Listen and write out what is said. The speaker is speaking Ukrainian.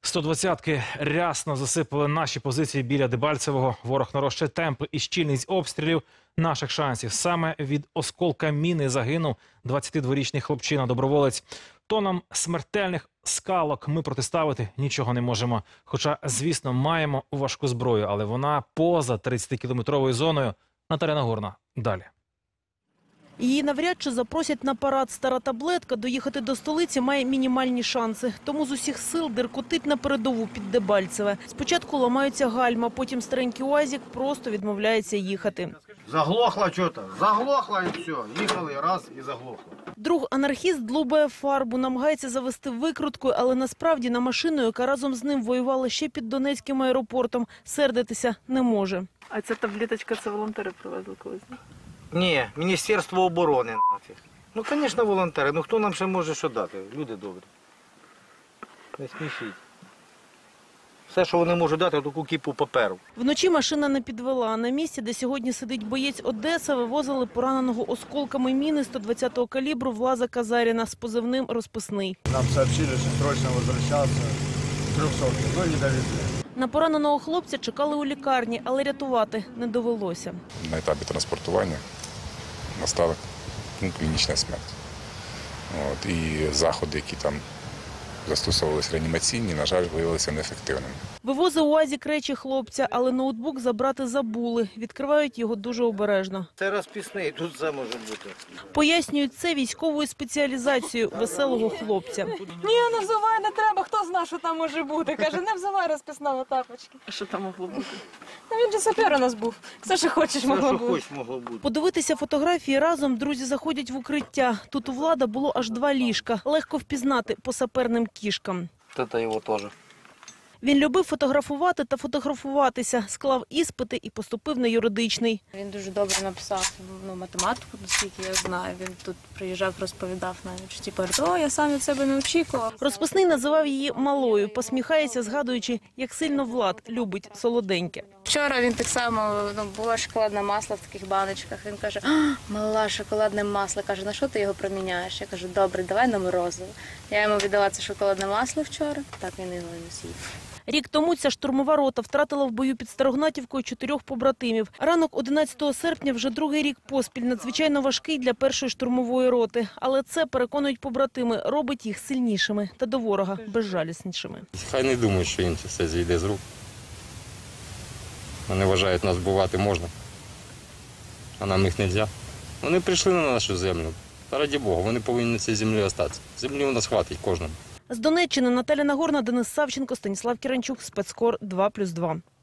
120-ки рясно засипали наші позиції біля Дебальцевого. Ворог нарощує темпи і щільність обстрілів наших шансів. Саме від осколка міни загинув 22-річний хлопчина-доброволець. Тонам смертельних скалок ми протиставити нічого не можемо. Хоча, звісно, маємо важку зброю, але вона поза 30-кілометровою зоною. Наталя Нагорна. Далі. Її навряд чи запросять на парад. Стара таблетка доїхати до столиці має мінімальні шанси. Тому з усіх сил диркотить на передову під Дебальцеве. Спочатку ламаються гальма, потім старенький УАЗик просто відмовляється їхати. Заглохла что-то, заглохла і все. Їхали раз і заглохла. Друг-анархіст длубає фарбу, намагається завести викруткою, але насправді на машину, яка разом з ним воювала ще під Донецьким аеропортом, сердитися не може. А ця таблеточка, це волонтери привезли колись? Ні, Міністерство оборони нафіг. Ну, звісно, волонтери. Ну, хто нам ще може що дати? Люди добрі. Не смішіть. Все, що вони можуть дати, таку кіпу паперу. Вночі машина не підвела. На місці, де сьогодні сидить боєць Одеса, вивозили пораненого осколками міни 120-го калібру Влаза Казаріна з позивним «Розписний». Нам сообщили, що срочно возвращаться. 300, но не довезли. На пораненого хлопця чекали у лікарні, але рятувати не довелося. На етапі транспортування настала клінічна смерть. І заходи, які там застосовувалися реанімаційні, на жаль, виявилися неефективними. Вивозив УАЗик речі хлопця, але ноутбук забрати забули. Відкривають його дуже обережно. Це розписний, тут все може бути. Пояснюють це військовою спеціалізацією веселого хлопця. Ні, не взувай, не треба, хто знає, що там може бути. Каже, не взувай розписного тапочки. А що там могло бути? Ну, він же сапер у нас був. Все, що хочеш, могло бути. Все, що могло бути. Подивитися фотографії разом друзі заходять в укриття. Тут у Влада було аж 2 ліжка. Легко впізнати по саперним кішкам. Це його теж. Він любив фотографувати та фотографуватися, склав іспити і поступив на юридичний. Він дуже добре написав математику, наскільки я знаю. Він тут приїжджав, розповідав навіть, що типу, я сам від себе не очікував. Розписний називав її малою, посміхається, згадуючи, як сильно Влад любить солоденьке. Вчора він так само, було шоколадне масло в таких баночках. Він каже, мала, шоколадне масло. Каже, на що ти його проміняєш? Я кажу, добре, давай на морозиво. Я йому віддала це шоколадне масло вчора, так він його і не з'їв. Рік тому ця штурмова рота втратила в бою під Старогнатівкою 4 побратимів. Ранок 11 серпня вже другий рік поспіль надзвичайно важкий для першої штурмової роти. Але це, переконують побратими, робить їх сильнішими та до ворога безжаліснішими. Хай не думають, що їм це все зійде з рук. Вони вважають, нас вбивати можна, а нам їх не можна. Вони прийшли на нашу землю. Та раді Бога, вони повинні на цій землі залишитися. Землі у нас хватить кожному. З Донеччини Наталя Нагорна, Денис Савченко, Станіслав Кіранчук, Спецкор 2+2.